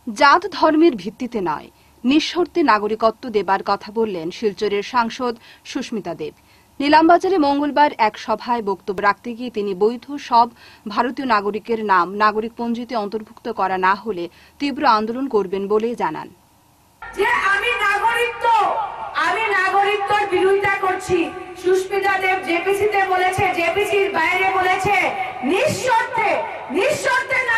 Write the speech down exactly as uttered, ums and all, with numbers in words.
জাত ধর্মের ভিত্তিতে নয়, নিঃশর্তে নাগরিকত্ব দেবার কথা বললেন শিলচরের সাংসদ সুস্মিতা দেব। নীলামবাজারে মঙ্গলবার এক সভায় বক্তব্য রাখতে গিয়ে তিনি বৈধ সব ভারতীয় নাগরিকের নাম নাগরিক পঞ্জিতে অন্তর্ভুক্ত করা না হলে তীব্র আন্দোলন করবেন বলে জানান। যে আমি নাগরিকত্ব আমি নাগরিকত্বের বিরোধিতা করছি। সুস্মিতা দেব জেপিসিতে বলেছে, জেপিসির বাইরে বলেছে নিঃশর্তে নিঃশর্তে